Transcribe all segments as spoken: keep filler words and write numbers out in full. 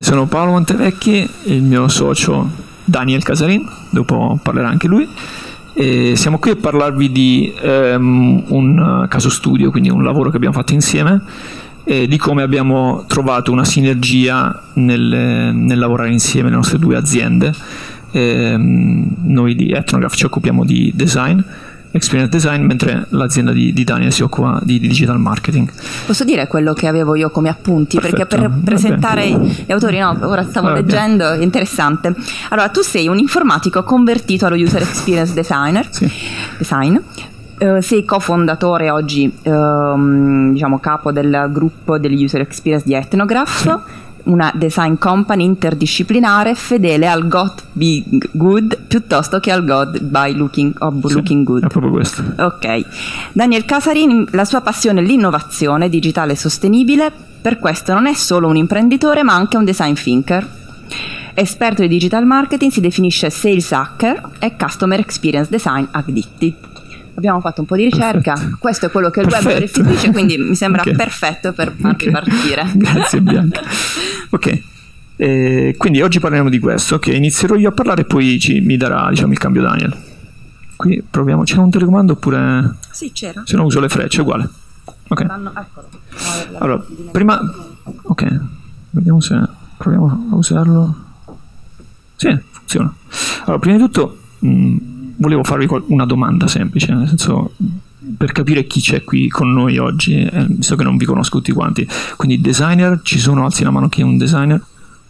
sono Paolo Montevecchi e il mio socio Daniel Casarin, dopo parlerà anche lui. E siamo qui a parlarvi di um, un caso studio, quindi un lavoro che abbiamo fatto insieme, e di come abbiamo trovato una sinergia nel, nel lavorare insieme le nostre due aziende. E, um, noi di Ethnograph ci occupiamo di design, experience design, mentre l'azienda di, di Daniel si occupa di, di digital marketing. Posso dire quello che avevo io come appunti? Perfetto. Perché per presentare Vabbè. gli autori, no, ora stavo Vabbè. leggendo, è interessante. Allora, tu sei un informatico convertito allo user experience designer, Sì. design. Uh, sei cofondatore oggi, um, diciamo capo del gruppo degli user experience di Ethnograph, sì. Una design company interdisciplinare fedele al Got Be Good piuttosto che al God by Looking, oh, Sì, looking Good. È proprio questo. Ok. Daniel Casarin, la sua passione è l'innovazione digitale sostenibile, per questo non è solo un imprenditore ma anche un design thinker. Esperto di digital marketing, si definisce sales hacker e customer experience design addicted. Abbiamo fatto un po' di ricerca, Perfetto. Questo è quello che il Perfetto. web restituisce, quindi mi sembra Okay. perfetto per farvi Okay. partire. Grazie Bianca. Ok, eh, quindi oggi parleremo di questo. Ok, inizierò io a parlare e poi ci, mi darà, diciamo, il cambio Daniel. Qui proviamo, c'è un telecomando oppure Sì, c'era. se no uso le frecce, uguale. Ok, Stanno- eccolo. allora, prima, ok, vediamo se proviamo a usarlo. Sì, funziona. Allora, prima di tutto mh, volevo farvi qual- una domanda semplice, nel senso, per capire chi c'è qui con noi oggi, eh, visto che non vi conosco tutti quanti. Quindi designer, ci sono? Alzi la mano chi è un designer.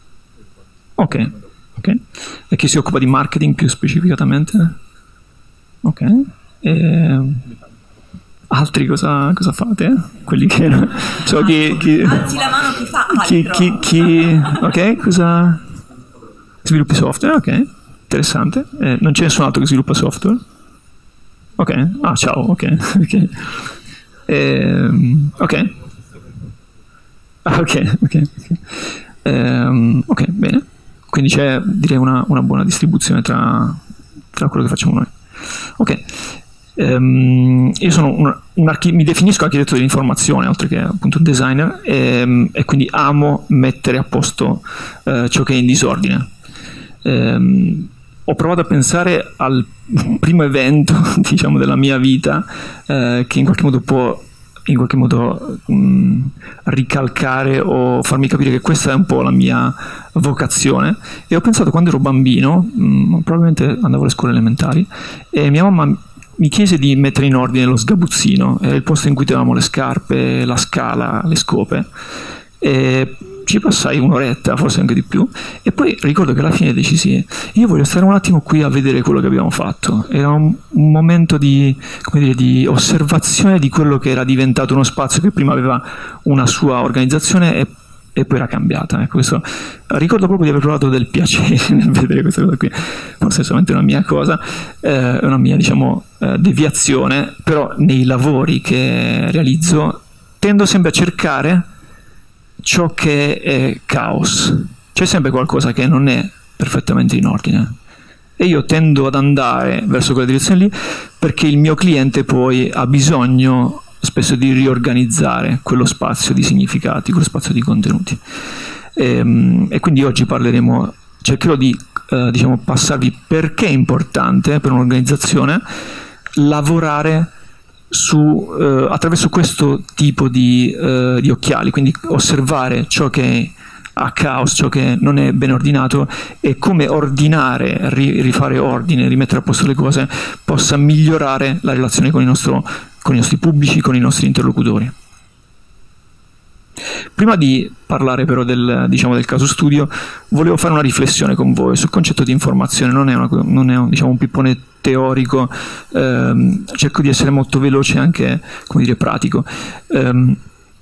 Ok, ok. E chi si occupa di marketing più specificatamente? Ok. E... altri cosa, cosa fate? Quelli che... so, chi, chi... Alzi la mano chi fa altro. Chi, chi, chi... ok, cosa... sviluppi software, ok, interessante. Eh, non c'è nessun altro che sviluppa software? Ok, ah ciao, ok, ok. Ehm, ok. Ah, ok, ok, ok. Ehm, ok, bene. Quindi c'è, direi, una, una buona distribuzione tra, tra quello che facciamo noi. Ok. Ehm, io sono un, un archi- mi definisco architetto dell'informazione, oltre che appunto un designer, e, e quindi amo mettere a posto eh, ciò che è in disordine. Ehm, ho provato a pensare al primo evento, diciamo, della mia vita eh, che in qualche modo può in qualche modo mh, ricalcare o farmi capire che questa è un po' la mia vocazione, e ho pensato, quando ero bambino, mh, probabilmente andavo alle scuole elementari, e mia mamma mi chiese di mettere in ordine lo sgabuzzino, era il posto in cui tenevamo le scarpe, la scala, le scope, e ci passai un'oretta, forse anche di più, e poi ricordo che alla fine decisi: io voglio stare un attimo qui a vedere quello che abbiamo fatto. Era un, un momento di, come dire, di osservazione di quello che era diventato uno spazio che prima aveva una sua organizzazione e, e poi era cambiata. Ecco, questo, ricordo proprio di aver provato del piacere nel vedere questa cosa qui. Forse è solamente una mia cosa, eh, una mia, diciamo, eh, deviazione, però nei lavori che realizzo tendo sempre a cercare ciò che è caos. C'è sempre qualcosa che non è perfettamente in ordine, e io tendo ad andare verso quella direzione lì, perché il mio cliente poi ha bisogno spesso di riorganizzare quello spazio di significati, quello spazio di contenuti. E, e quindi oggi parleremo, cercherò di eh, diciamo, passarvi perché è importante per un'organizzazione lavorare Su, eh, attraverso questo tipo di, eh, di occhiali, quindi osservare ciò che è a caos, ciò che non è ben ordinato, e come ordinare, ri, rifare ordine, rimettere a posto le cose possa migliorare la relazione con il nostro, con i nostri pubblici, con i nostri interlocutori. Prima di parlare però del, diciamo, del caso studio, volevo fare una riflessione con voi sul concetto di informazione. Non è, una, non è un, diciamo, un pippone teorico, ehm, cerco di essere molto veloce e anche, come dire, pratico. Ehm,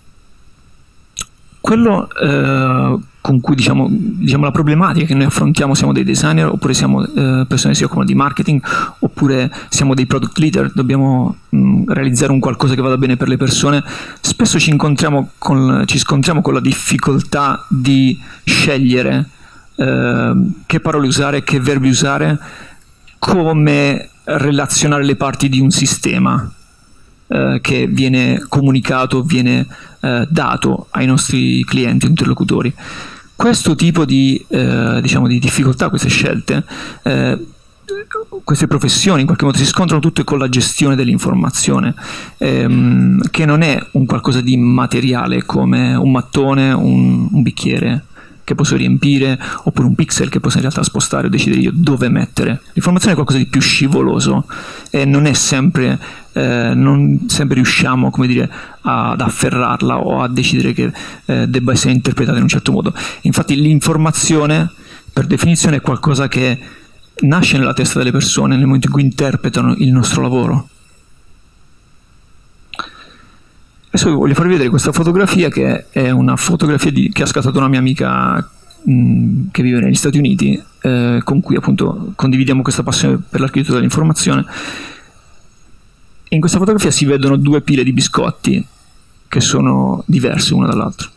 quello eh, con cui, diciamo, diciamo, la problematica che noi affrontiamo, siamo dei designer, oppure siamo eh, persone che si occupano di marketing, oppure siamo dei product leader, dobbiamo mh, realizzare un qualcosa che vada bene per le persone, spesso ci incontriamo con, ci scontriamo con la difficoltà di scegliere eh, che parole usare, che verbi usare, come relazionare le parti di un sistema eh, che viene comunicato, viene eh, dato ai nostri clienti, interlocutori. questo tipo di, eh, diciamo, di difficoltà, queste scelte, eh, queste professioni in qualche modo si scontrano tutte con la gestione dell'informazione, ehm, che non è un qualcosa di materiale come un mattone, un, un bicchiere che posso riempire, oppure un pixel che posso in realtà spostare o decidere io dove mettere. L'informazione è qualcosa di più scivoloso e non è sempre, eh, non sempre riusciamo, come dire, ad afferrarla o a decidere che eh, debba essere interpretata in un certo modo. Infatti l'informazione, per definizione, è qualcosa che nasce nella testa delle persone nel momento in cui interpretano il nostro lavoro. Adesso vi voglio farvi vedere questa fotografia, che è una fotografia di, che ha scattato una mia amica mh, che vive negli Stati Uniti, eh, con cui appunto condividiamo questa passione per l'architettura dell'informazione. In questa fotografia si vedono due pile di biscotti che sono diverse una dall'altra.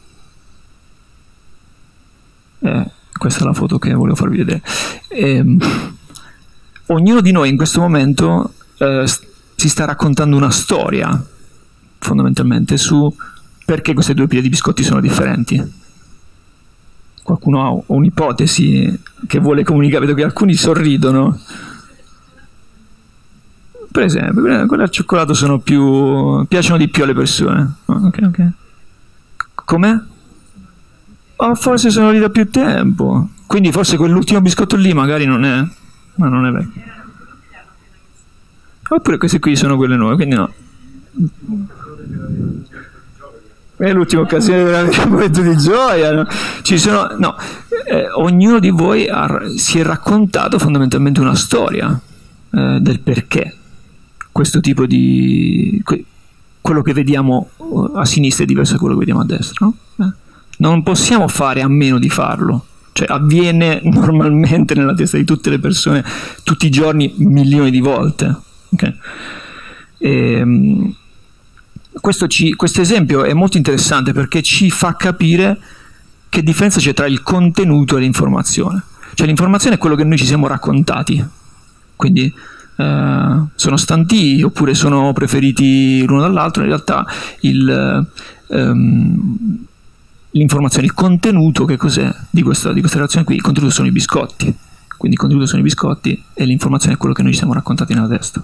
Eh, questa è la foto che volevo farvi vedere. Eh, ognuno di noi in questo momento eh, si sta raccontando una storia, fondamentalmente, su perché queste due pile di biscotti sono differenti. Qualcuno ha un'ipotesi che vuole comunicare? Vedo che alcuni sorridono. Per esempio, quelle al cioccolato sono più, piacciono di più alle persone. Oh, ok, ok. Com'è? Oh, forse sono lì da più tempo, quindi forse quell'ultimo biscotto lì magari non è, ma non è vecchio. Oppure queste qui sono quelle nuove, quindi no. È l'ultima occasione del momento di gioia, no? Ci sono, no, eh, ognuno di voi ha, si è raccontato fondamentalmente una storia eh, del perché questo tipo di que, quello che vediamo a sinistra è diverso da quello che vediamo a destra, no? Eh. Non possiamo fare a meno di farlo, cioè avviene normalmente nella testa di tutte le persone tutti i giorni milioni di volte, okay? E, questo ci, questo esempio è molto interessante perché ci fa capire che differenza c'è tra il contenuto e l'informazione. Cioè l'informazione è quello che noi ci siamo raccontati, quindi eh, sono stanti oppure sono preferiti l'uno dall'altro. In realtà il, ehm, l'informazione, il contenuto, che cos'è di questa, di questa relazione qui? Il contenuto sono i biscotti, quindi il contenuto sono i biscotti e l'informazione è quello che noi ci siamo raccontati nella testa.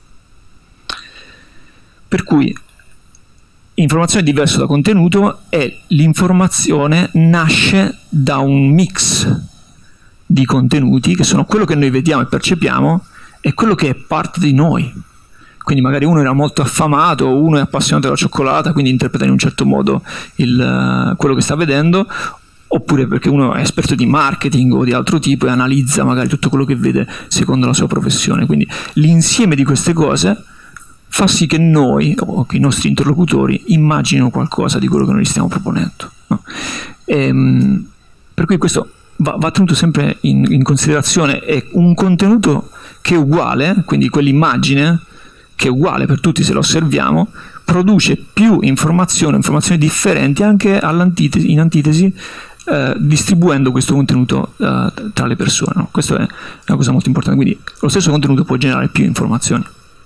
Per cui informazione è diverso da contenuto e l'informazione nasce da un mix di contenuti che sono quello che noi vediamo e percepiamo e quello che è parte di noi. Quindi magari uno era molto affamato, uno è appassionato della cioccolata, quindi interpreta in un certo modo il, quello che sta vedendo, oppure perché uno è esperto di marketing o di altro tipo e analizza magari tutto quello che vede secondo la sua professione. Quindi l'insieme di queste cose fa sì che noi o che i nostri interlocutori immaginino qualcosa di quello che noi stiamo proponendo, no? E, per cui questo va, va tenuto sempre in, in considerazione. È un contenuto che è uguale, quindi quell'immagine che è uguale per tutti se lo osserviamo, produce più informazioni, informazioni differenti anche all'antitesi, in antitesi, eh, distribuendo questo contenuto eh, tra le persone, no? Questa è una cosa molto importante, quindi lo stesso contenuto può generare più informazioni.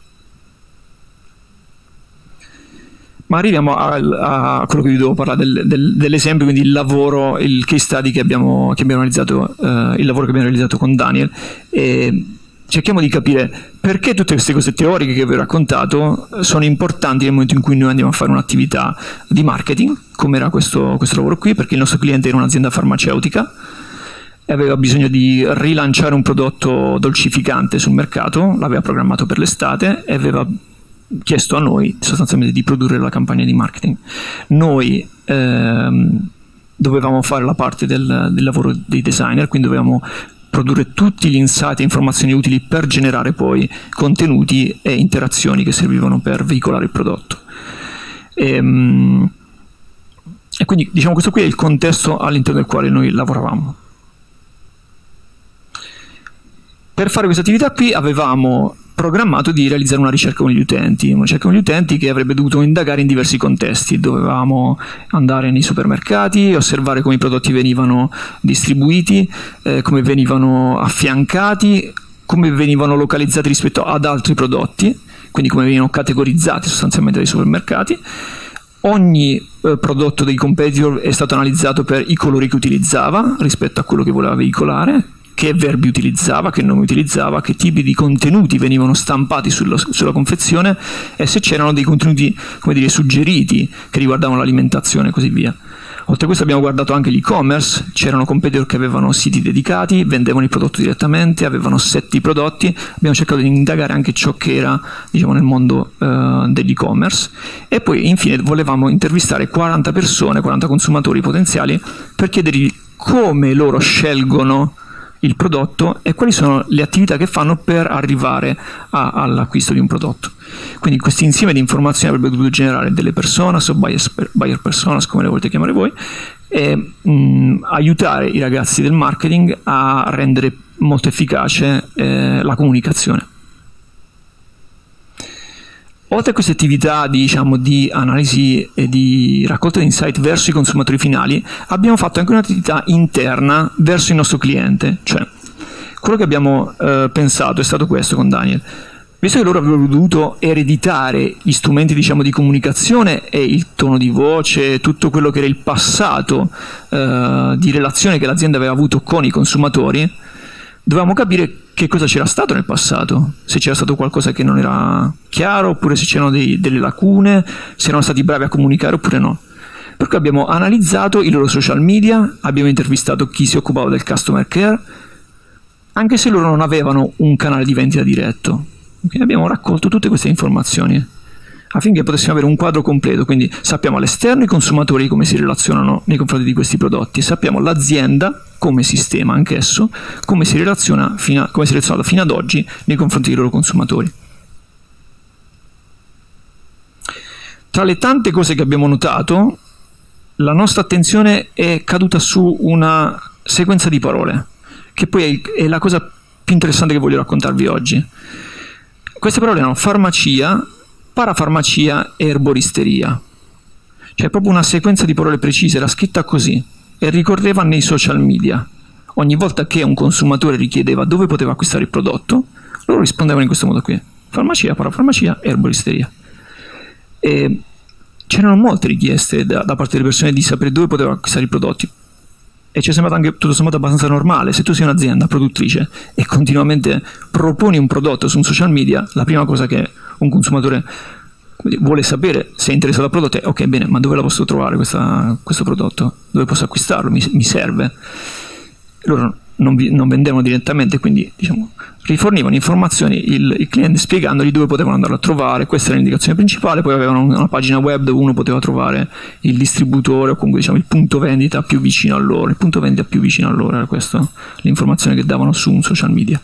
Ma arriviamo a, a quello che vi devo parlare del, del, dell'esempio, quindi il lavoro, il case study che abbiamo, che abbiamo realizzato, eh, il lavoro che abbiamo realizzato con Daniel. E cerchiamo di capire perché tutte queste cose teoriche che vi ho raccontato sono importanti nel momento in cui noi andiamo a fare un'attività di marketing, come era questo, questo lavoro qui, perché il nostro cliente era un'azienda farmaceutica e aveva bisogno di rilanciare un prodotto dolcificante sul mercato, l'aveva programmato per l'estate e aveva chiesto a noi sostanzialmente di produrre la campagna di marketing. Noi ehm, dovevamo fare la parte del, del lavoro dei designer, quindi dovevamo produrre tutti gli insight e informazioni utili per generare poi contenuti e interazioni che servivano per veicolare il prodotto. E, e quindi diciamo questo qui è il contesto all'interno del quale noi lavoravamo. Per fare questa attività qui avevamo programmato di realizzare una ricerca con gli utenti, una ricerca con gli utenti che avrebbe dovuto indagare in diversi contesti. Dovevamo andare nei supermercati, osservare come i prodotti venivano distribuiti, eh, come venivano affiancati, come venivano localizzati rispetto ad altri prodotti, quindi come venivano categorizzati sostanzialmente dai supermercati. ogni eh, prodotto dei competitor è stato analizzato per i colori che utilizzava rispetto a quello che voleva veicolare, che verbi utilizzava, che nomi utilizzava, che tipi di contenuti venivano stampati sullo, sulla confezione e se c'erano dei contenuti, come dire, suggeriti che riguardavano l'alimentazione e così via. Oltre a questo abbiamo guardato anche l'e-commerce, c'erano competitor che avevano siti dedicati, vendevano il prodotto direttamente, avevano set di prodotti, abbiamo cercato di indagare anche ciò che era, diciamo, nel mondo uh, dell'e-commerce e poi infine volevamo intervistare quaranta persone, quaranta consumatori potenziali per chiedergli come loro scelgono il prodotto e quali sono le attività che fanno per arrivare a, all'acquisto di un prodotto. Quindi questo insieme di informazioni avrebbe dovuto generare delle personas o buyer, buyer personas, come le volete chiamare voi, e mh, aiutare i ragazzi del marketing a rendere molto efficace eh, la comunicazione. Oltre a queste attività, diciamo, di analisi e di raccolta di insight verso i consumatori finali, abbiamo fatto anche un'attività interna verso il nostro cliente. Cioè, quello che abbiamo eh, pensato è stato questo con Daniel. Visto che loro avrebbero dovuto ereditare gli strumenti, diciamo, di comunicazione e il tono di voce, tutto quello che era il passato eh, di relazione che l'azienda aveva avuto con i consumatori, dovevamo capire che cosa c'era stato nel passato, se c'era stato qualcosa che non era chiaro, oppure se c'erano dei, delle lacune, se erano stati bravi a comunicare oppure no. Per cui abbiamo analizzato i loro social media, abbiamo intervistato chi si occupava del customer care, anche se loro non avevano un canale di vendita diretto. Okay? Abbiamo raccolto tutte queste informazioni affinché potessimo avere un quadro completo, quindi sappiamo all'esterno i consumatori come si relazionano nei confronti di questi prodotti, sappiamo l'azienda come sistema anch'esso, come si relaziona fino a, come si è relazionato fino ad oggi nei confronti dei loro consumatori. Tra le tante cose che abbiamo notato, la nostra attenzione è caduta su una sequenza di parole, che poi è la cosa più interessante che voglio raccontarvi oggi. Queste parole erano farmacia, parafarmacia e erboristeria. Cioè proprio una sequenza di parole precise, era scritta così e ricorreva nei social media. Ogni volta che un consumatore richiedeva dove poteva acquistare il prodotto, loro rispondevano in questo modo qui: farmacia, parafarmacia, erboristeria. E c'erano molte richieste da, da parte delle persone di sapere dove potevano acquistare i prodotti. E ci è sembrato anche tutto sommato abbastanza normale. Se tu sei un'azienda produttrice e continuamente proponi un prodotto su un social media, la prima cosa che un consumatore vuole sapere, se è interessato al prodotto, è: ok, bene, ma dove la posso trovare questa, questo prodotto? Dove posso acquistarlo? Mi, mi serve? Loro non, vi, non vendevano direttamente, quindi, diciamo, rifornivano informazioni il, il cliente spiegandogli dove potevano andarlo a trovare. Questa era l'indicazione principale. Poi avevano una pagina web dove uno poteva trovare il distributore o comunque, diciamo, il punto vendita più vicino a loro. Il punto vendita più vicino a loro era questa l'informazione che davano su un social media.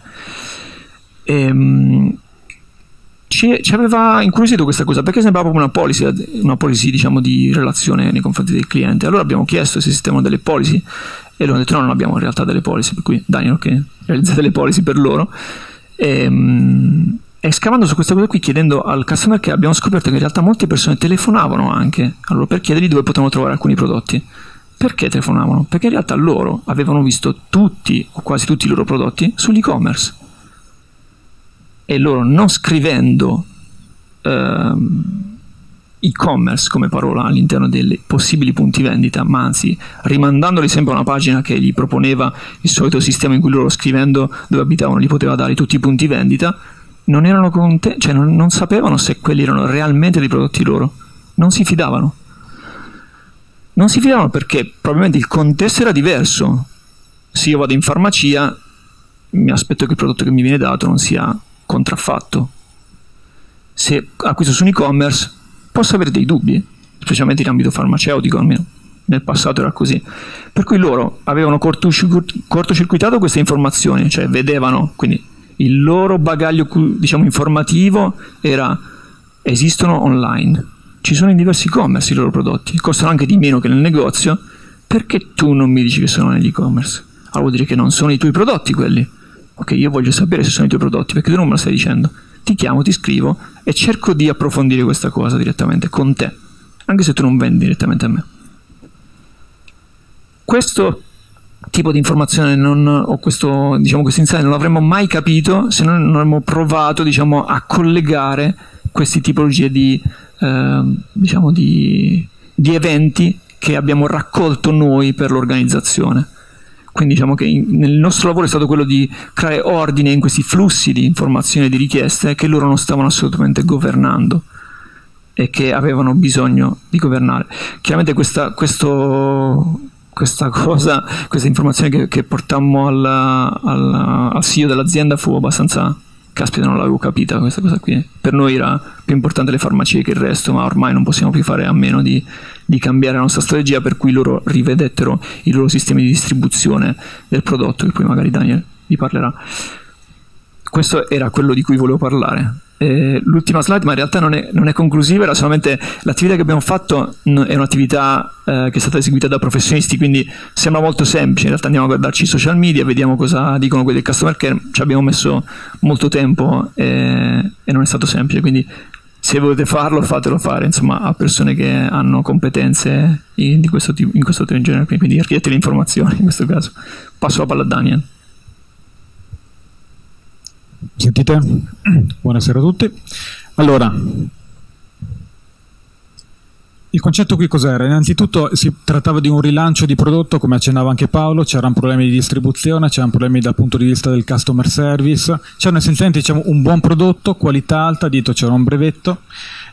E, ci, ci aveva incuriosito questa cosa perché sembrava proprio una policy, una policy, diciamo, di relazione nei confronti del cliente. Allora abbiamo chiesto se esistevano delle policy e loro hanno detto: no, non abbiamo in realtà delle policy. Per cui Daniel, ok, realizza delle policy per loro. E, e scavando su questa cosa qui, chiedendo al customer care, abbiamo scoperto che in realtà molte persone telefonavano anche a loro per chiedergli dove potevano trovare alcuni prodotti. Perché telefonavano? Perché in realtà loro avevano visto tutti o quasi tutti i loro prodotti sull'e-commerce e loro, non scrivendo ehm, e-commerce come parola all'interno dei possibili punti vendita, ma anzi rimandandoli sempre a una pagina che gli proponeva il solito sistema in cui loro, scrivendo dove abitavano, gli poteva dare tutti i punti vendita, non erano contenti, cioè non, non sapevano se quelli erano realmente dei prodotti loro, non si fidavano. Non si fidavano perché probabilmente il contesto era diverso. Se io vado in farmacia, mi aspetto che il prodotto che mi viene dato non sia contraffatto. Se acquisto su un e-commerce posso avere dei dubbi, specialmente in ambito farmaceutico, almeno nel passato era così. Per cui loro avevano cortocircuitato queste informazioni, cioè vedevano, quindi il loro bagaglio, diciamo, informativo era: esistono online, ci sono in diversi e-commerce i loro prodotti, costano anche di meno che nel negozio, perché tu non mi dici che sono negli e-commerce? Allora vuol dire che non sono i tuoi prodotti quelli. Ok, io voglio sapere se sono i tuoi prodotti, perché tu non me lo stai dicendo. Ti chiamo, ti scrivo e cerco di approfondire questa cosa direttamente con te, anche se tu non vendi direttamente a me. Questo tipo di informazione non, o questo, diciamo, questo insight non l'avremmo mai capito se non, non avremmo provato, diciamo, a collegare queste tipologie di eh, diciamo di, di eventi che abbiamo raccolto noi per l'organizzazione. Quindi diciamo che in, nel nostro lavoro è stato quello di creare ordine in questi flussi di informazioni e di richieste che loro non stavano assolutamente governando e che avevano bisogno di governare. Chiaramente questa, questo, questa cosa, questa informazione che, che portammo al, al, al C E O dell'azienda fu abbastanza... Caspita, non l'avevo capita questa cosa qui. Per noi era più importante le farmacie che il resto, ma ormai non possiamo più fare a meno di, di cambiare la nostra strategia, per cui loro rivedettero i loro sistemi di distribuzione del prodotto, che poi magari Daniel vi parlerà. Questo era quello di cui volevo parlare. Eh, l'ultima slide, ma in realtà non è, non è conclusiva, era solamente l'attività che abbiamo fatto è un'attività eh, che è stata eseguita da professionisti, quindi sembra molto semplice. In realtà andiamo a guardarci i social media, vediamo cosa dicono quelli del customer care, ci abbiamo messo molto tempo e, e non è stato semplice, quindi se volete farlo fatelo fare insomma a persone che hanno competenze in, di questo tipo, in questo tipo in genere, quindi architetti delle informazioni in questo caso. Passo la palla a Daniel. Sentite? Buonasera a tutti. Allora, il concetto qui cos'era? Innanzitutto si trattava di un rilancio di prodotto, come accennava anche Paolo, c'erano problemi di distribuzione, c'erano problemi dal punto di vista del customer service, c'era essenzialmente diciamo, un buon prodotto, qualità alta, dietro c'era un brevetto,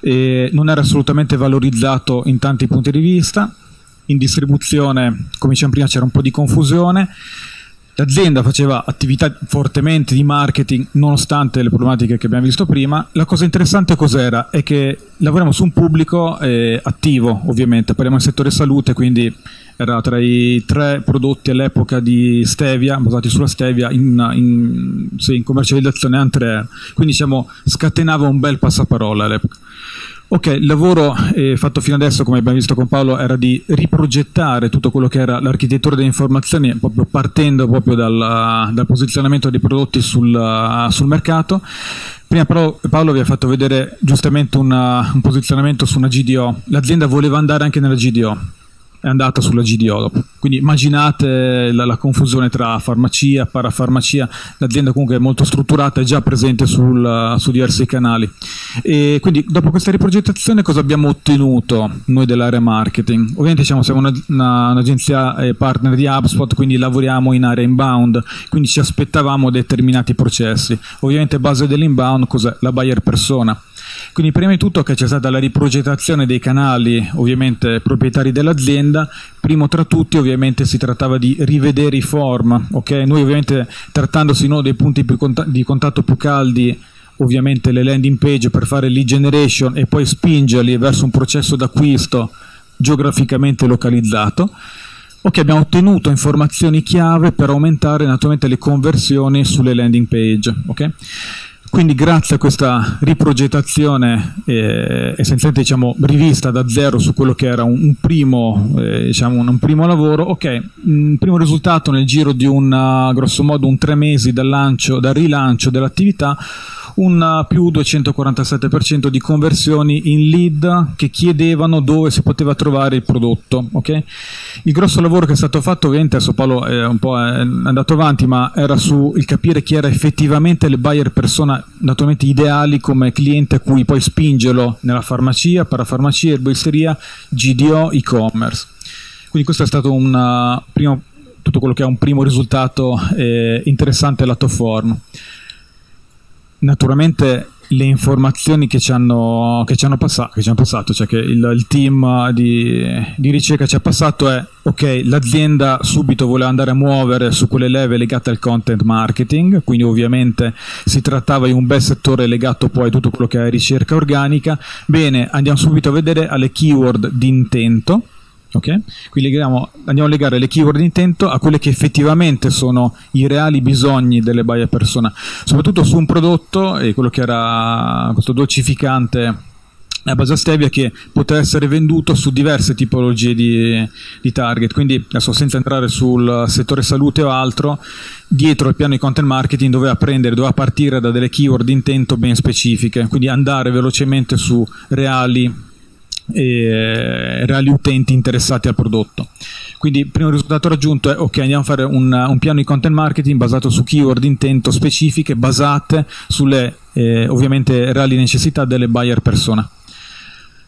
e non era assolutamente valorizzato in tanti punti di vista, in distribuzione, come dicevamo prima, c'era un po' di confusione. L'azienda faceva attività fortemente di marketing nonostante le problematiche che abbiamo visto prima. La cosa interessante cos'era? È che lavoriamo su un pubblico eh, attivo, ovviamente, parliamo del settore salute, quindi era tra i tre prodotti all'epoca di stevia, basati sulla stevia, in, in, sì, in commercializzazione erano tre, quindi diciamo scatenava un bel passaparola all'epoca. Ok, il lavoro eh, fatto fino adesso, come abbiamo visto con Paolo, era di riprogettare tutto quello che era l'architettura delle informazioni, proprio partendo proprio dal, dal posizionamento dei prodotti sul, sul mercato. Prima però Paolo vi ha fatto vedere giustamente una, un posizionamento su una G D O. L'azienda voleva andare anche nella G D O, è andata sulla G D O dopo. Quindi immaginate la, la confusione tra farmacia, parafarmacia. L'azienda comunque è molto strutturata, è già presente sul, su diversi canali. E quindi dopo questa riprogettazione cosa abbiamo ottenuto noi dell'area marketing? Ovviamente diciamo, siamo una, una, un'agenzia eh, partner di HubSpot, quindi lavoriamo in area inbound, quindi ci aspettavamo determinati processi. Ovviamente base dell'inbound cos'è? La buyer persona. Quindi prima di tutto che c'è stata la riprogettazione dei canali ovviamente proprietari dell'azienda, primo tra tutti ovviamente si trattava di rivedere i form, ok? Noi ovviamente trattandosi uno dei punti più di contatto più caldi, ovviamente le landing page per fare lead generation e poi spingerli verso un processo d'acquisto geograficamente localizzato. Ok, abbiamo ottenuto informazioni chiave per aumentare naturalmente le conversioni sulle landing page, ok? Quindi grazie a questa riprogettazione eh, essenzialmente diciamo rivista da zero su quello che era un, un, primo, eh, diciamo un, un primo lavoro, ok, un primo risultato nel giro di un grosso modo un tre mesi dal lancio, dal rilancio dell'attività, un più duecentoquarantasette per cento di conversioni in lead che chiedevano dove si poteva trovare il prodotto, ok? Il grosso lavoro che è stato fatto, ovviamente adesso Paolo è un po' è andato avanti, ma era su il capire chi era effettivamente le buyer persona naturalmente ideali come cliente a cui poi spingerlo nella farmacia, parafarmacia, erboristeria, G D O, e-commerce. Quindi questo è stato un primo, tutto quello che è un primo risultato eh, interessante lato form. Naturalmente le informazioni che ci hanno, che ci hanno, passato, che ci hanno passato, cioè che il, il team di, di ricerca ci ha passato è ok, l'azienda subito voleva andare a muovere su quelle leve legate al content marketing, quindi ovviamente si trattava di un bel settore legato poi a tutto quello che è ricerca organica. Bene, andiamo subito a vedere alle keyword di intento. Okay? Quindi leghiamo, andiamo a legare le keyword di intento a quelle che effettivamente sono i reali bisogni delle buyer persona, soprattutto su un prodotto, e quello che era questo dolcificante a base stevia che poteva essere venduto su diverse tipologie di, di target. Quindi adesso senza entrare sul settore salute o altro, dietro al piano di content marketing doveva prendere, doveva partire da delle keyword di intento ben specifiche, quindi andare velocemente su reali e reali utenti interessati al prodotto. Quindi il primo risultato raggiunto è ok, andiamo a fare un, un piano di content marketing basato su keyword di intento specifiche, basate sulle eh, ovviamente reali necessità delle buyer persona.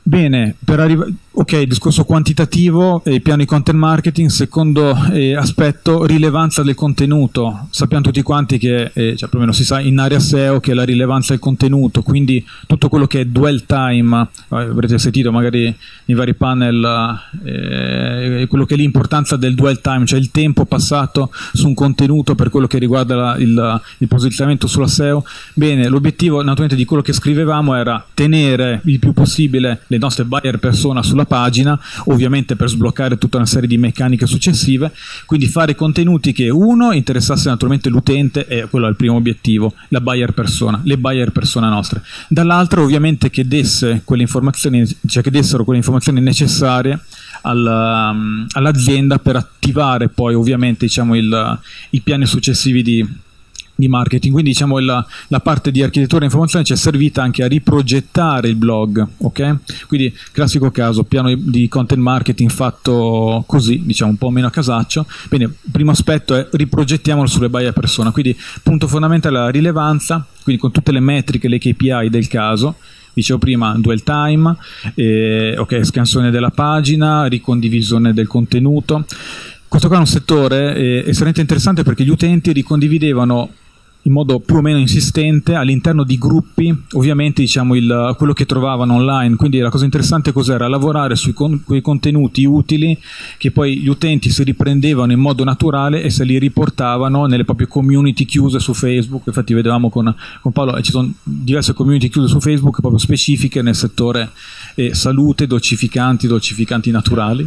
Bene, per arrivare, ok, discorso quantitativo, eh, piano di content marketing. Secondo eh, aspetto, rilevanza del contenuto. Sappiamo tutti quanti che, eh, cioè perlomeno si sa in area S E O, che la rilevanza del contenuto, quindi tutto quello che è dwell time, eh, avrete sentito magari nei vari panel, eh, quello che è l'importanza del dwell time, cioè il tempo passato su un contenuto per quello che riguarda la, il, il posizionamento sulla S E O. Bene, l'obiettivo naturalmente di quello che scrivevamo era tenere il più possibile le nostre buyer persona sulla pagina, ovviamente per sbloccare tutta una serie di meccaniche successive, quindi fare contenuti che uno interessasse naturalmente l'utente, e quello è il primo obiettivo, la buyer persona, le buyer persona nostre, dall'altro ovviamente che desse quelle informazioni, cioè che dessero quelle informazioni necessarie all'azienda per attivare poi ovviamente diciamo il, i piani successivi di di marketing. Quindi diciamo la, la parte di architettura e informazione ci è servita anche a riprogettare il blog, ok? Quindi classico caso, piano di, di content marketing fatto così, diciamo un po' meno a casaccio. Bene, primo aspetto è riprogettiamolo sulle buyer persona, quindi punto fondamentale è la rilevanza, quindi con tutte le metriche, le K P I del caso. Dicevo prima, dwell time, eh, ok, scansione della pagina, ricondivisione del contenuto. Questo qua è un settore eh, estremamente interessante perché gli utenti ricondividevano in modo più o meno insistente all'interno di gruppi, ovviamente diciamo il, quello che trovavano online. Quindi la cosa interessante cos'era? Lavorare su quei contenuti utili che poi gli utenti si riprendevano in modo naturale e se li riportavano nelle proprie community chiuse su Facebook. Infatti vedevamo con, con Paolo, ci sono diverse community chiuse su Facebook proprio specifiche nel settore eh, salute, dolcificanti, dolcificanti naturali.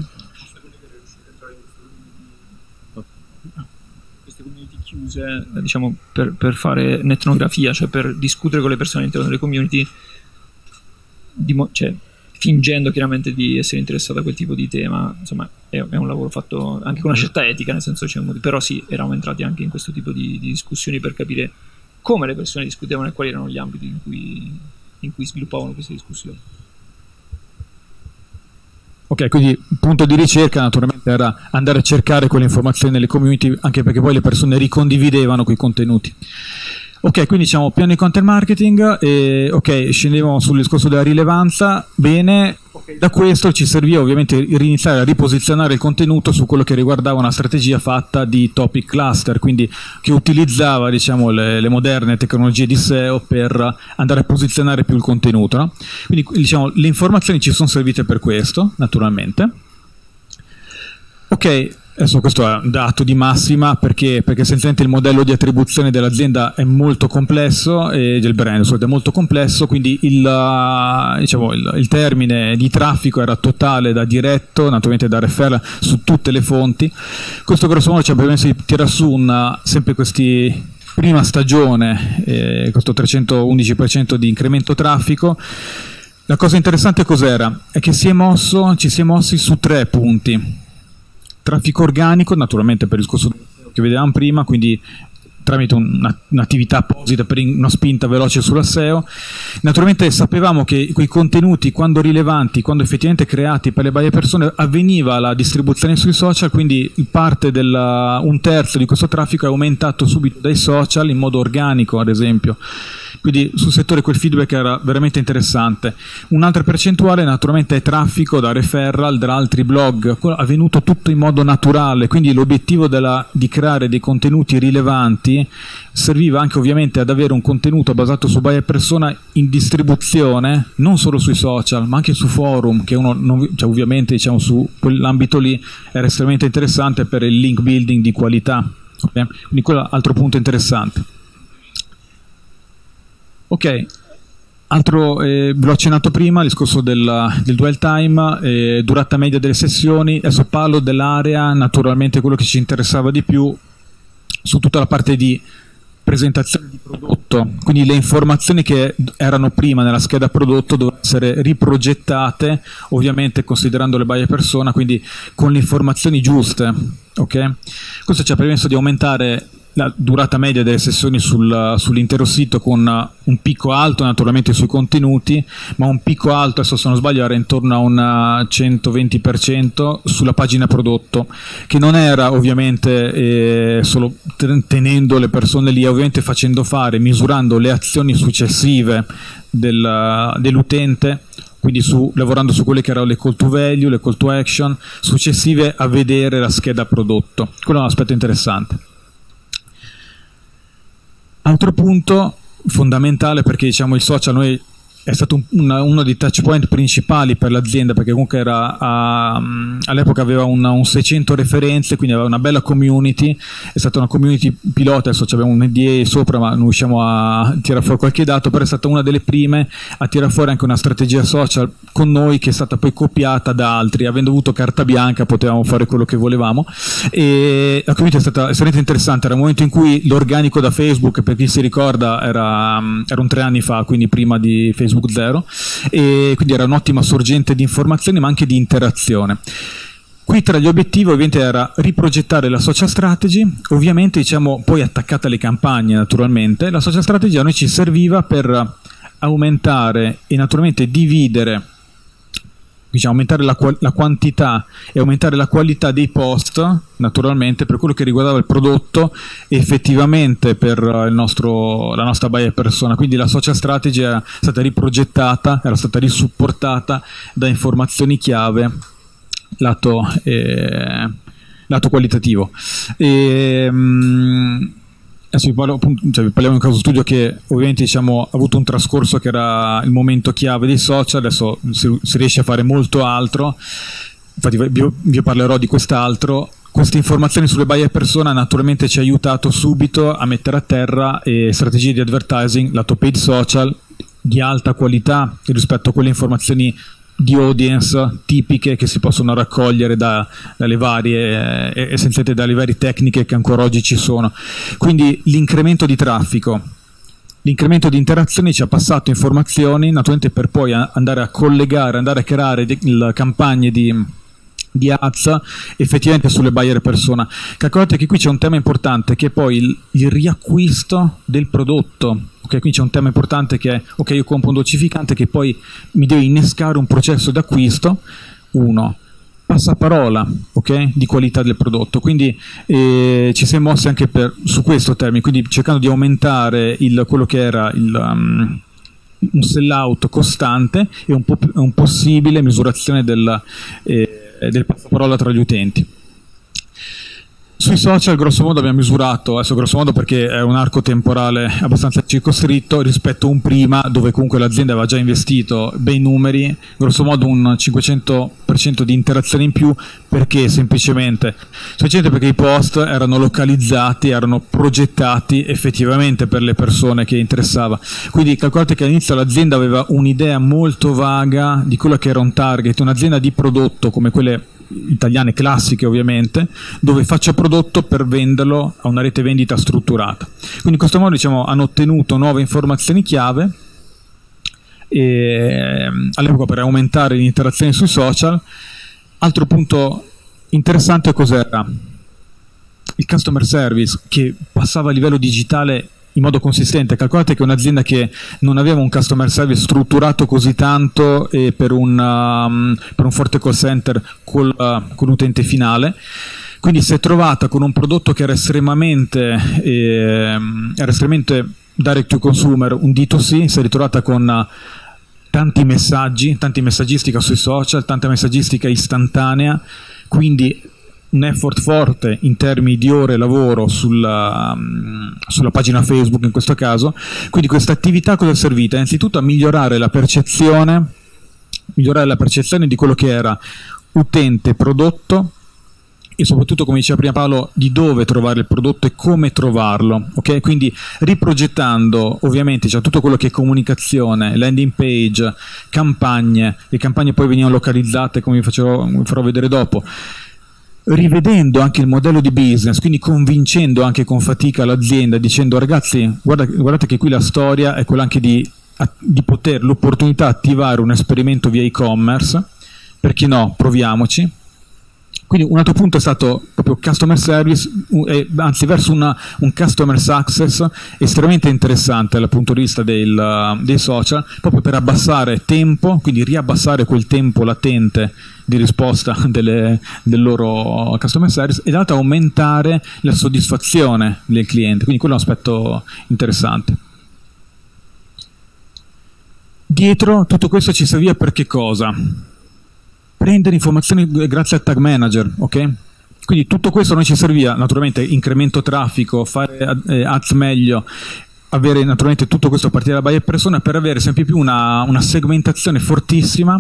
Chiuse, diciamo, per, per fare netnografia, cioè per discutere con le persone all'interno delle community, di, cioè, fingendo chiaramente di essere interessato a quel tipo di tema. Insomma, è, è un lavoro fatto anche con una certa etica, nel senso, cioè, però sì, eravamo entrati anche in questo tipo di, di discussioni per capire come le persone discutevano e quali erano gli ambiti in cui, in cui sviluppavano queste discussioni. Ok, quindi punto di ricerca naturalmente era andare a cercare quelle informazioni nelle community, anche perché poi le persone ricondividevano quei contenuti. Ok, quindi diciamo piano di content marketing, e, ok, scendevamo sul discorso della rilevanza, bene, da questo ci serviva ovviamente riniziare a riposizionare il contenuto su quello che riguardava una strategia fatta di topic cluster, quindi che utilizzava diciamo le, le moderne tecnologie di S E O per andare a posizionare più il contenuto, no? Quindi diciamo le informazioni ci sono servite per questo, naturalmente. Ok, adesso questo è un dato di massima perché, perché essenzialmente il modello di attribuzione dell'azienda è molto complesso, e del brand è molto complesso, quindi il, diciamo, il, il termine di traffico era totale da diretto, naturalmente da referral su tutte le fonti. Questo grosso modo ci ha permesso di tirare su una, sempre questi prima stagione, eh, questo trecentoundici per cento di incremento traffico. La cosa interessante cos'era? È che si è mosso, ci si è mossi su tre punti. Traffico organico, naturalmente per il discorso che vedevamo prima, quindi tramite un'attività apposita per una spinta veloce sulla S E O. Naturalmente sapevamo che quei contenuti, quando rilevanti, quando effettivamente creati per le varie persone, avveniva la distribuzione sui social, quindi parte della, un terzo di questo traffico è aumentato subito dai social in modo organico, ad esempio. Quindi sul settore quel feedback era veramente interessante. Un'altra percentuale naturalmente è traffico da referral, da altri blog, avvenuto tutto in modo naturale, quindi l'obiettivo della, di creare dei contenuti rilevanti serviva anche ovviamente ad avere un contenuto basato su buyer persona in distribuzione, non solo sui social, ma anche su forum, che uno non, cioè ovviamente diciamo su quell'ambito lì era estremamente interessante per il link building di qualità. Okay? Quindi quello è un altro punto interessante. Ok, altro, eh, ve l'ho accennato prima, il discorso del, del dwell time, eh, durata media delle sessioni. Adesso parlo dell'area, naturalmente quello che ci interessava di più, su tutta la parte di presentazione di prodotto, quindi le informazioni che erano prima nella scheda prodotto dovevano essere riprogettate, ovviamente considerando le buyer persona, quindi con le informazioni giuste. Okay? Questo ci ha permesso di aumentare la durata media delle sessioni sul, sull'intero sito, con un picco alto naturalmente sui contenuti, ma un picco alto, adesso se non sbaglio era intorno a un centoventi per cento sulla pagina prodotto, che non era ovviamente eh, solo tenendo le persone lì, ovviamente facendo fare, misurando le azioni successive del, dell'utente quindi su, lavorando su quelle che erano le call to value, le call to action, successive a vedere la scheda prodotto. Quello è un aspetto interessante. Altro punto fondamentale, perché diciamo il social noi è stato un, una, uno dei touch point principali per l'azienda, perché comunque era a, all'epoca aveva una, un seicento referenze, quindi aveva una bella community, è stata una community pilota, adesso abbiamo un N D A sopra ma non riusciamo a tirare fuori qualche dato, però è stata una delle prime a tirare fuori anche una strategia social con noi che è stata poi copiata da altri, avendo avuto carta bianca potevamo fare quello che volevamo, e la community è stata estremamente interessante. Era un momento in cui l'organico da Facebook, per chi si ricorda, era, era un tre anni fa, quindi prima di Facebook zero, e quindi era un'ottima sorgente di informazioni ma anche di interazione. Qui tra gli obiettivi ovviamente era riprogettare la social strategy, ovviamente diciamo poi attaccata alle campagne naturalmente. La social strategy a noi ci serviva per aumentare e naturalmente dividere, diciamo, aumentare la, la quantità e aumentare la qualità dei post, naturalmente per quello che riguardava il prodotto e effettivamente per il nostro, la nostra buyer persona. Quindi la social strategy era stata riprogettata, era stata risupportata da informazioni chiave lato, eh, lato qualitativo. E, mh, Adesso vi, parlo, appunto, cioè vi parliamo di un caso studio che ovviamente diciamo, ha avuto un trascorso che era il momento chiave dei social, adesso si, si riesce a fare molto altro, infatti vi, vi parlerò di quest'altro. Queste informazioni sulle buyer persona naturalmente ci ha aiutato subito a mettere a terra eh, strategie di advertising, lato paid social, di alta qualità rispetto a quelle informazioni di audience tipiche che si possono raccogliere da, dalle varie eh, essenzialmente dalle varie tecniche che ancora oggi ci sono. Quindi l'incremento di traffico, l'incremento di interazioni ci ha passato informazioni naturalmente per poi a, andare a collegare, andare a creare de, le campagne di di ads effettivamente sulle buyer persona. Calcolate che qui c'è un tema importante che è poi il, il riacquisto del prodotto. Ok, quindi c'è un tema importante che è ok, io compro un dolcificante che poi mi deve innescare un processo d'acquisto, uno, passaparola, ok, di qualità del prodotto. Quindi eh, ci si è mossi anche per, su questo termine, quindi cercando di aumentare il, quello che era il um, un sell out costante e un, po un possibile misurazione del eh, del passaparola tra gli utenti. Sui social grosso modo abbiamo misurato, adesso grosso modo perché è un arco temporale abbastanza circoscritto rispetto a un prima dove comunque l'azienda aveva già investito bei numeri, grosso modo un cinquecento per cento di interazione in più. Perché? Semplicemente semplicemente perché i post erano localizzati, erano progettati effettivamente per le persone che interessava. Quindi calcolate che all'inizio l'azienda aveva un'idea molto vaga di quello che era un target, un'azienda di prodotto come quelle italiane classiche ovviamente, dove faccia prodotto per venderlo a una rete vendita strutturata. Quindi in questo modo diciamo hanno ottenuto nuove informazioni chiave e, all'epoca per aumentare l'interazione sui social. Altro punto interessante cos'era? Il customer service che passava a livello digitale in modo consistente. Calcolate che un'azienda che non aveva un customer service strutturato così tanto e per un, um, per un forte call center col, uh, con l'utente finale, quindi si è trovata con un prodotto che era estremamente, eh, era estremamente direct to consumer, un D due C, si è ritrovata con uh, tanti messaggi, tanti messaggistica sui social, tanta messaggistica istantanea, quindi un effort forte in termini di ore lavoro sulla, um, sulla pagina Facebook in questo caso. Quindi questa attività cosa è servita? Innanzitutto a migliorare la percezione, migliorare la percezione di quello che era utente prodotto e soprattutto, come diceva prima Paolo, di dove trovare il prodotto e come trovarlo, ok? Quindi riprogettando ovviamente cioè, tutto quello che è comunicazione, landing page, campagne, le campagne poi venivano localizzate come vi, facevo, vi farò vedere dopo, rivedendo anche il modello di business, quindi convincendo anche con fatica l'azienda, dicendo ragazzi guarda, guardate che qui la storia è quella anche di, di poter l'opportunità di attivare un esperimento via e-commerce, perché no, proviamoci. Quindi un altro punto è stato proprio customer service, eh, anzi verso una, un customer success estremamente interessante dal punto di vista del, dei social, proprio per abbassare tempo, quindi riabbassare quel tempo latente di risposta delle, del loro customer service e dall'altro aumentare la soddisfazione del cliente, quindi quello è un aspetto interessante. dietro tutto questo ci serviva per che cosa? Prendere informazioni grazie al tag manager, ok? Quindi tutto questo non ci serviva, naturalmente incremento traffico, fare eh, ads meglio, avere naturalmente tutto questo a partire dalla buyer persona per avere sempre più una, una segmentazione fortissima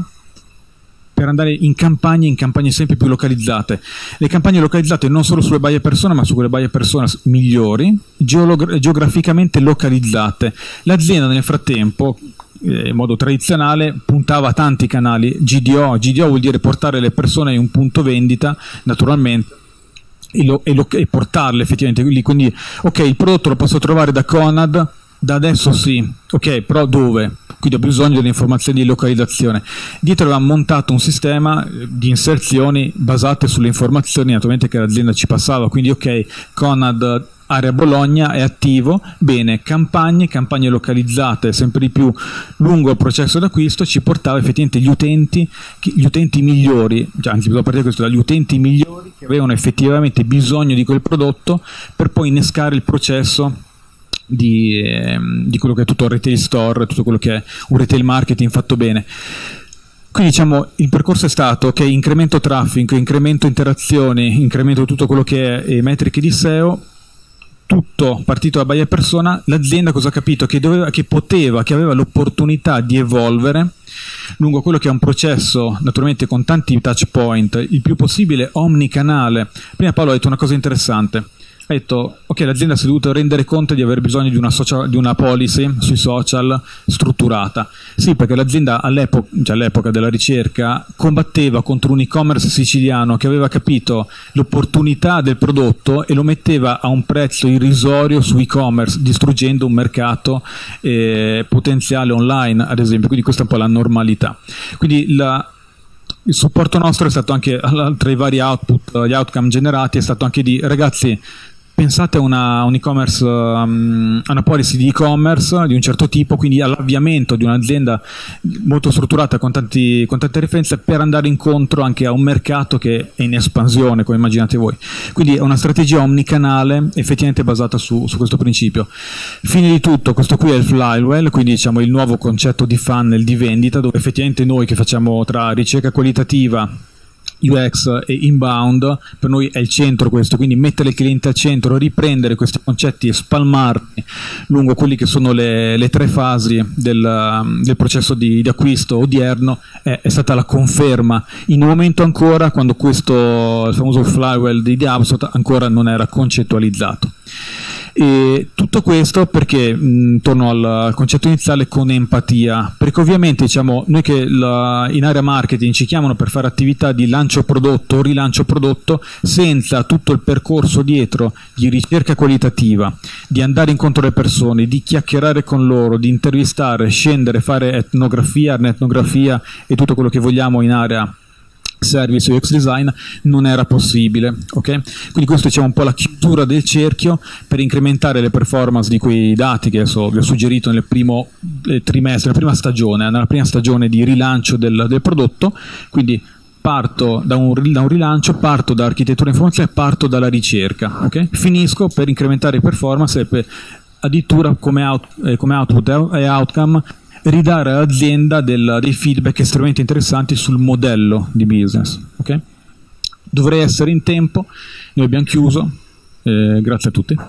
per andare in campagne, in campagne sempre più localizzate. Le campagne localizzate non solo sulle buyer persona, ma su quelle buyer persona migliori, geograficamente localizzate. L'azienda nel frattempo, in modo tradizionale, puntava a tanti canali G D O. G D O vuol dire portare le persone in un punto vendita, naturalmente, e, lo, e, lo, e portarle effettivamente lì. Quindi, ok, il prodotto lo posso trovare da Conad, da adesso sì, ok, però dove? Quindi ho bisogno delle informazioni di localizzazione. Dietro avevamo montato un sistema di inserzioni basate sulle informazioni naturalmente che l'azienda ci passava, quindi ok, Conad area Bologna è attivo, bene, campagne, campagne localizzate sempre di più lungo il processo d'acquisto ci portava effettivamente gli utenti, gli utenti migliori, cioè, anzi bisogna partire da questo, dagli utenti migliori che avevano effettivamente bisogno di quel prodotto per poi innescare il processo Di, eh, di quello che è tutto il retail store, tutto quello che è un retail marketing fatto bene. Quindi diciamo il percorso è stato che incremento traffico, incremento interazioni, incremento tutto quello che è eh, metriche di S E O, tutto partito da buyer persona. L'azienda cosa ha capito? Che, doveva, che poteva, che aveva l'opportunità di evolvere lungo quello che è un processo naturalmente con tanti touch point, il più possibile omnicanale. Prima Paolo ha detto una cosa interessante. Ha detto, ok, l'azienda si è dovuta rendere conto di aver bisogno di una, social, di una policy sui social strutturata. Sì, perché l'azienda all'epoca, cioè all'epoca della ricerca combatteva contro un e-commerce siciliano che aveva capito l'opportunità del prodotto e lo metteva a un prezzo irrisorio su e-commerce, distruggendo un mercato eh, potenziale online, ad esempio. Quindi questa è un po' la normalità. Quindi la... il supporto nostro è stato anche, tra i vari output, gli outcome generati, è stato anche di, ragazzi, pensate a una, un e-commerce, um, a una policy di e-commerce di un certo tipo, quindi all'avviamento di un'azienda molto strutturata con, tanti, con tante referenze per andare incontro anche a un mercato che è in espansione, come immaginate voi. Quindi è una strategia omnicanale effettivamente basata su, su questo principio. Fine di tutto, questo qui è il flywheel, quindi diciamo il nuovo concetto di funnel di vendita, dove effettivamente noi che facciamo tra ricerca qualitativa, U X e inbound, per noi è il centro questo, quindi mettere il cliente al centro, riprendere questi concetti e spalmarli lungo quelli che sono le, le tre fasi del, del processo di, di acquisto odierno è, è stata la conferma in un momento ancora quando questo il famoso flywheel di HubSpot ancora non era concettualizzato. E tutto questo perché, mh, torno al, al concetto iniziale, con empatia, perché ovviamente diciamo noi che la, in area marketing ci chiamano per fare attività di lancio prodotto o rilancio prodotto senza tutto il percorso dietro di ricerca qualitativa, di andare incontro alle persone, di chiacchierare con loro, di intervistare, scendere, fare etnografia, etnografia e tutto quello che vogliamo in area service U X design, non era possibile, ok? Quindi questo diciamo un po' la chiusura del cerchio per incrementare le performance di quei dati che adesso vi ho suggerito nel primo trimestre, nella prima stagione, nella prima stagione di rilancio del, del prodotto. Quindi parto da un, da un rilancio, parto da architettura informazione, parto dalla ricerca, ok? Finisco per incrementare performance e per addirittura come, out, eh, come output e outcome ridare all'azienda del, dei feedback estremamente interessanti sul modello di business. Okay? Dovrei essere in tempo, noi abbiamo chiuso, eh, grazie a tutti.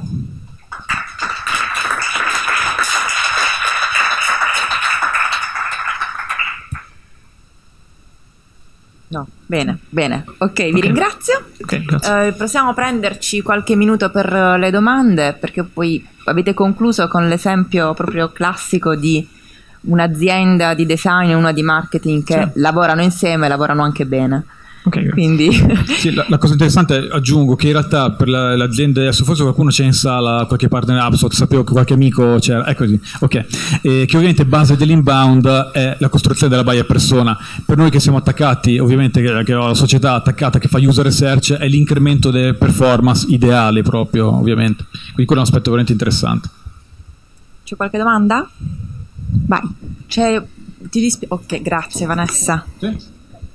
No, bene, bene, ok, okay. Vi ringrazio. Okay, grazie. Eh, possiamo prenderci qualche minuto per le domande, perché poi avete concluso con l'esempio proprio classico di un'azienda di design e una di marketing che sì. lavorano insieme e lavorano anche bene. Okay, quindi sì, la, la cosa interessante, aggiungo che in realtà per la, l'azienda, adesso forse qualcuno c'è in sala, qualche partner HubSpot, sapevo che qualche amico c'era, è così, ok, e che ovviamente base dell'inbound è la costruzione della buyer persona. Per noi che siamo attaccati, ovviamente che, che ho la società attaccata che fa user research, è l'incremento delle performance ideali proprio, ovviamente, quindi quello è un aspetto veramente interessante. C'è qualche domanda? Vai, c'è, ti dispi- ok, grazie Vanessa. Sì.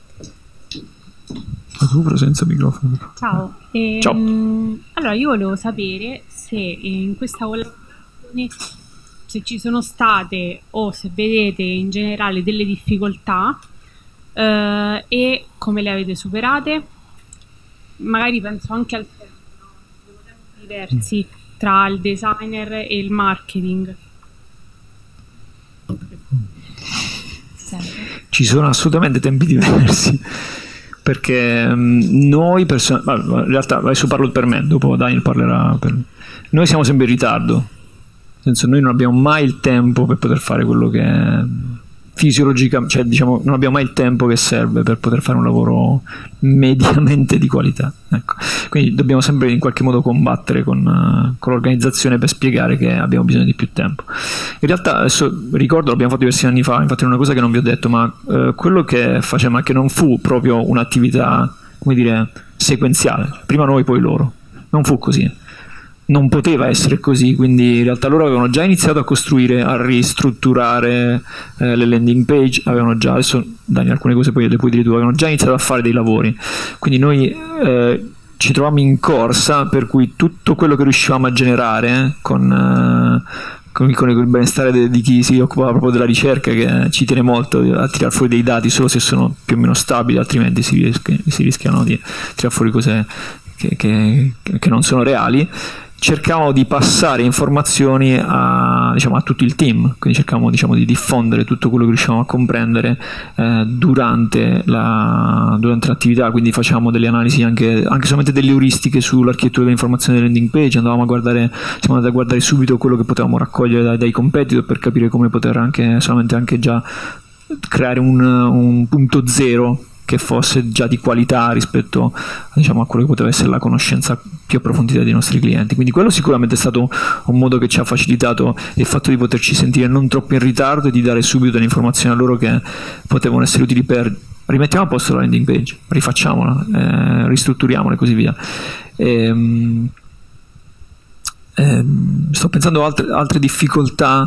Tu però senza microfono. Ciao. Ehm, Ciao. Allora io volevo sapere se in questa collaborazione se ci sono state o se vedete in generale delle difficoltà eh, e come le avete superate. Magari penso anche al tempo, no? Sono tempi diversi tra il designer e il marketing. Ci sono assolutamente tempi diversi, perché um, noi person- in realtà adesso parlo per me, dopo Daniel parlerà per... noi siamo sempre in ritardo, nel senso noi non abbiamo mai il tempo per poter fare quello che fisiologicamente, cioè diciamo non abbiamo mai il tempo che serve per poter fare un lavoro mediamente di qualità, ecco. Quindi dobbiamo sempre in qualche modo combattere con, uh, con l'organizzazione per spiegare che abbiamo bisogno di più tempo. In realtà adesso ricordo, l'abbiamo fatto diversi anni fa, infatti è una cosa che non vi ho detto, ma uh, quello che facevamo è che non fu proprio un'attività, come dire, sequenziale, prima noi poi loro, non fu così. Non poteva essere così, quindi in realtà loro avevano già iniziato a costruire, a ristrutturare eh, le landing page, avevano già, adesso Dani alcune cose poi le puoi dire tu, avevano già iniziato a fare dei lavori, quindi noi eh, ci trovavamo in corsa, per cui tutto quello che riuscivamo a generare eh, con, eh, con, il, con il benestare de, di chi si occupava proprio della ricerca, che ci tiene molto a tirare fuori dei dati solo se sono più o meno stabili, altrimenti si, rischia, si rischiano di tirare fuori cose che, che, che non sono reali. Cercavamo di passare informazioni a, diciamo, a tutto il team, quindi cercavamo, diciamo, di diffondere tutto quello che riuscivamo a comprendere eh, durante, la, durante l'attività, quindi facevamo delle analisi anche, anche solamente delle euristiche sull'architettura dell'informazione delle landing page, andavamo a guardare, siamo andati a guardare subito quello che potevamo raccogliere dai, dai competitor per capire come poter anche solamente anche già creare un, un punto zero che fosse già di qualità rispetto, diciamo, a quello che poteva essere la conoscenza più approfondita dei nostri clienti. Quindi quello sicuramente è stato un modo che ci ha facilitato il fatto di poterci sentire non troppo in ritardo e di dare subito delle informazioni a loro che potevano essere utili per rimettiamo a posto la landing page, rifacciamola, eh, ristrutturiamola e così via. E, eh, sto pensando a altre, altre difficoltà.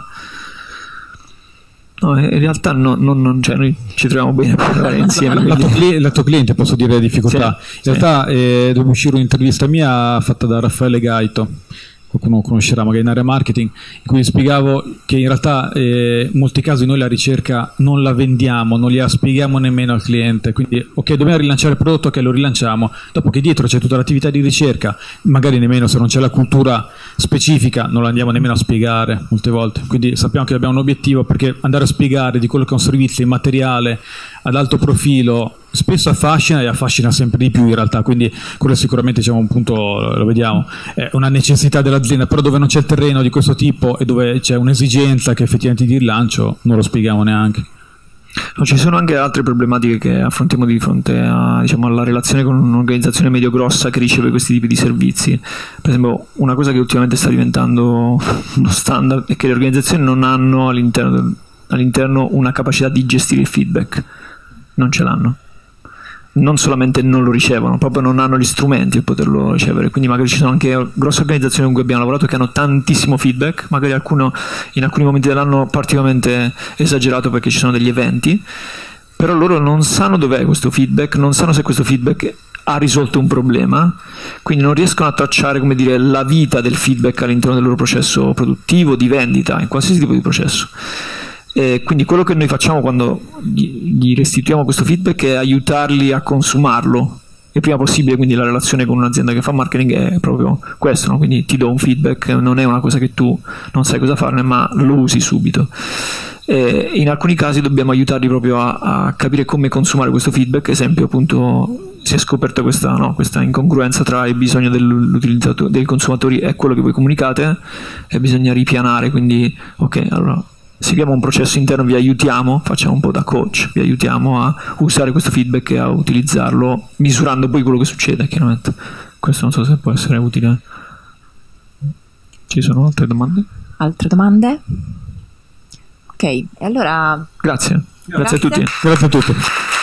No, in realtà no, no, non, cioè noi ci troviamo bene per lavorare insieme. Lato, cli- lato cliente posso dire difficoltà. Sì, in realtà sì. eh, dove uscire un'intervista mia fatta da Raffaele Gaito, qualcuno conoscerà magari in area marketing, in cui spiegavo che in realtà eh, in molti casi noi la ricerca non la vendiamo, non la spieghiamo nemmeno al cliente, quindi ok, dobbiamo rilanciare il prodotto, ok, lo rilanciamo, dopo che dietro c'è tutta l'attività di ricerca, magari nemmeno se non c'è la cultura specifica non la andiamo nemmeno a spiegare molte volte, quindi sappiamo che abbiamo un obiettivo, perché andare a spiegare di quello che è un servizio immateriale ad alto profilo spesso affascina e affascina sempre di più in realtà, quindi quello sicuramente, diciamo, un punto, lo vediamo, è una necessità dell'azienda, però dove non c'è il terreno di questo tipo e dove c'è un'esigenza che effettivamente di rilancio non lo spieghiamo neanche. No, ci sono anche altre problematiche che affrontiamo di fronte a, diciamo, alla relazione con un'organizzazione medio-grossa che riceve questi tipi di servizi. Per esempio, una cosa che ultimamente sta diventando uno standard è che le organizzazioni non hanno all'interno, all'interno una capacità di gestire il feedback, non ce l'hanno. Non solamente non lo ricevono, proprio non hanno gli strumenti per poterlo ricevere, quindi magari ci sono anche grosse organizzazioni con cui abbiamo lavorato che hanno tantissimo feedback, magari alcuno in alcuni momenti dell'anno particolarmente esagerato perché ci sono degli eventi, però loro non sanno dov'è questo feedback, non sanno se questo feedback ha risolto un problema, quindi non riescono a tracciare, come dire, la vita del feedback all'interno del loro processo produttivo, di vendita, in qualsiasi tipo di processo. E quindi quello che noi facciamo quando gli restituiamo questo feedback è aiutarli a consumarlo il prima possibile, quindi la relazione con un'azienda che fa marketing è proprio questo, no? Quindi ti do un feedback, non è una cosa che tu non sai cosa farne, ma lo usi subito. E in alcuni casi dobbiamo aiutarli proprio a, a capire come consumare questo feedback. Esempio, appunto, si è scoperta questa, no, questa incongruenza tra il bisogno dell'utilizzatore, dei consumatori e quello che voi comunicate, e bisogna ripianare, quindi ok, allora seguiamo un processo interno, vi aiutiamo, facciamo un po' da coach, vi aiutiamo a usare questo feedback e a utilizzarlo misurando poi quello che succede, chiaramente. Questo non so se può essere utile. Ci sono altre domande? Altre domande? Ok, e allora Grazie, grazie, grazie a tutti. Grazie a tutti.